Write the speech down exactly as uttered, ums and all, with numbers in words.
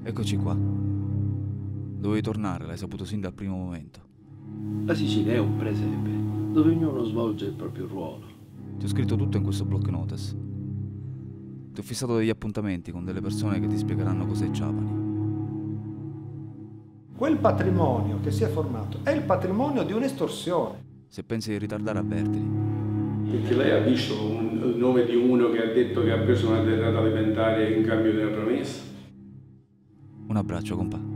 Eccoci qua. Dovevi tornare, l'hai saputo sin dal primo momento. La Sicilia è un presepe, dove ognuno svolge il proprio ruolo. Ti ho scritto tutto in questo block notice. Ti ho fissato degli appuntamenti con delle persone che ti spiegheranno cos'è Trapani. Quel patrimonio che si è formato è il patrimonio di un'estorsione. Se pensi di ritardare, avvertili. Perché lei ha visto un, il nome di uno che ha detto che ha preso una derrata alimentare in cambio di una promessa? Un abbraccio, compà.